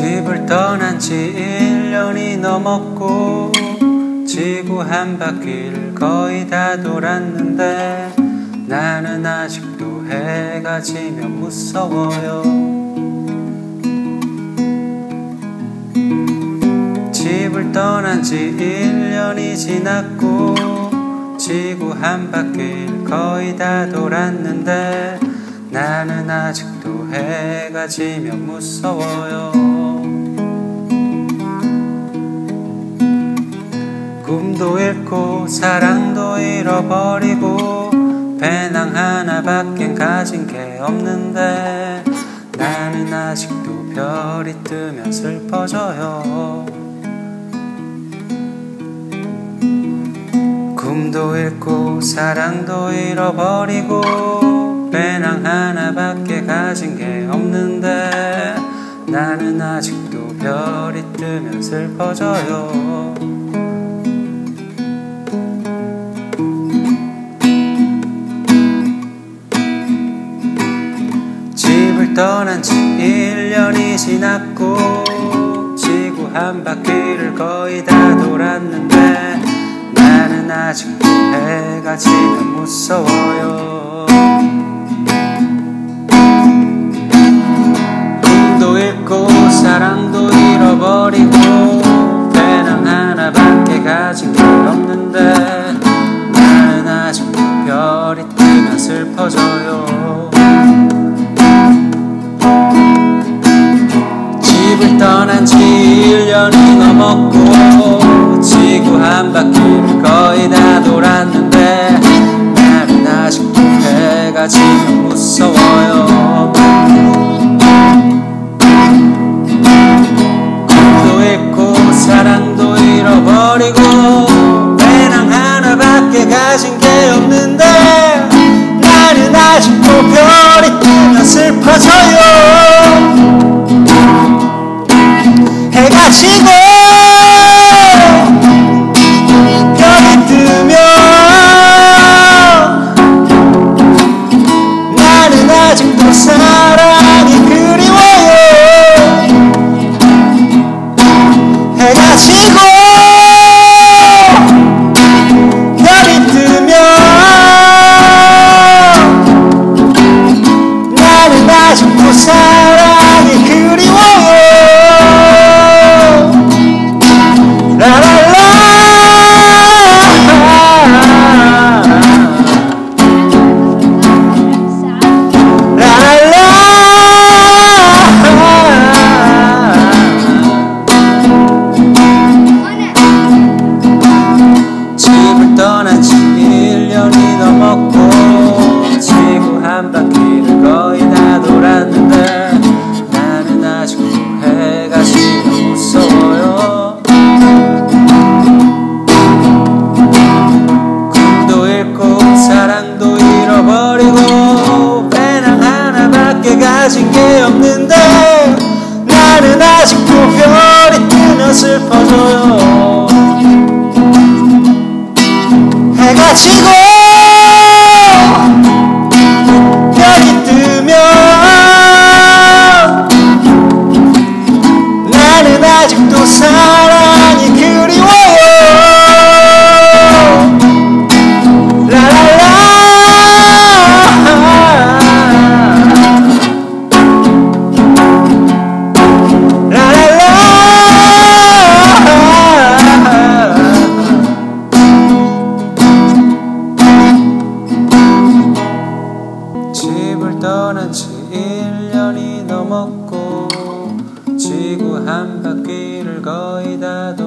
집을 떠난 지 1년이 넘었고 지구 한 바퀴를 거의 다 돌았는데 나는 아직도 해가 지면 무서워요. 집을 떠난 지 1년이 지났고 지구 한 바퀴를 거의 다 돌았는데 나는 아직도 해가 지면 무서워요. 꿈도 잃고 사랑도 잃어버리고 배낭 하나밖엔 가진 게 없는데 나는 아직도 별이 뜨면 슬퍼져요. 꿈도 잃고 사랑도 잃어버리고 배낭 하나밖에 가진 게 없는데 나는 아직도 별이 뜨면 슬퍼져요. 집을 떠난 지 1년이 지났고 지구 한 바퀴를 거의 다 돌았는데 나는 아직도 해가 지면 무서워요. 꿈도 잃고 사랑도 잃어버리고 배낭 하나밖에 가진 게 없는데 나는 아직도 별이 뜨면 슬퍼져요. 집을 떠난 지 1년이 넘었고 지구 한 바퀴를 거의 다 돌았는데 나는 아직도 해가 지면 무서워요. 꿈도 잃고 사랑도 잃어버리고 배낭 하나밖에 가진 게 없는데 나는 아직도 별이 뜨면 슬퍼져요. 해가 지고 별이 뜨면 나는 아직도 사랑이 그리워요. 해가 지고 별이 뜨면 나는 아직도 사랑이 그리워요. 집을 떠난 지 1년이 넘었고 지구 한 바퀴를 거의 다 돌았는데 나는 아직도 해가 지면 무서워요. 꿈도 잃고 사랑도 잃어버리고 배낭 하나밖에 가진 게 없는데 나는 아직도 별이 뜨면 슬퍼져요. 해가 지고 별이 뜨면 나는 아직도 사랑이 그리워요. 라라라 집을 떠난 지 1년이 넘었고 지구 한 바퀴를 거의 다